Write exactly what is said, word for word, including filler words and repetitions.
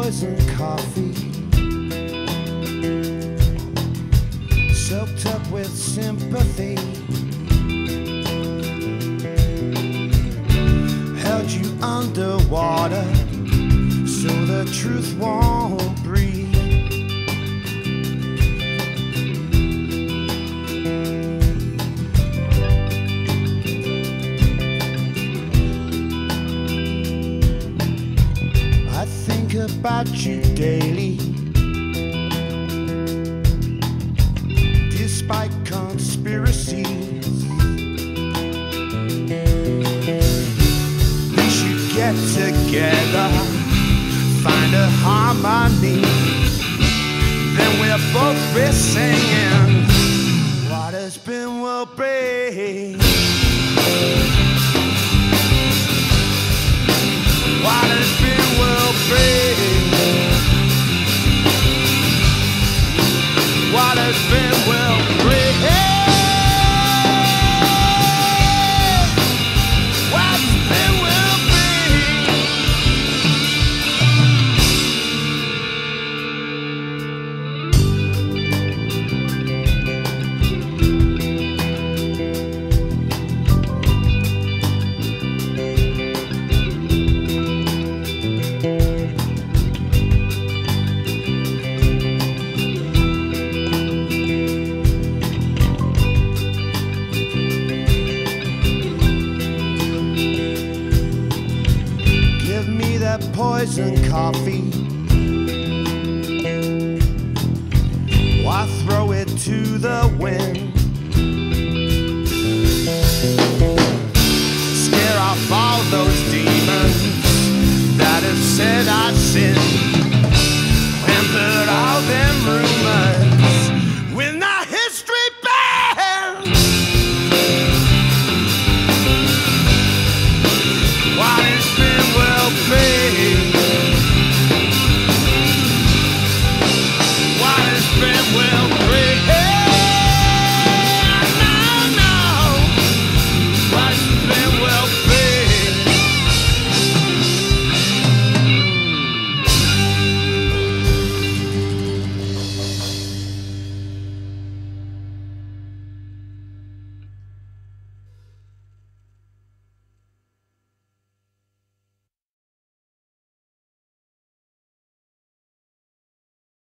poison coffee, soaked up with sympathy, held you underwater so the truth won't breathe. I think about you daily, despite conspiracies. We should get together, find a harmony, then we'll both be singing what has been will be. What has been will be. What has been will be. What's been will poison coffee, why throw it to the wind? Scare off all those demons that have said I sinned, and put all them rumors with my history banned. Why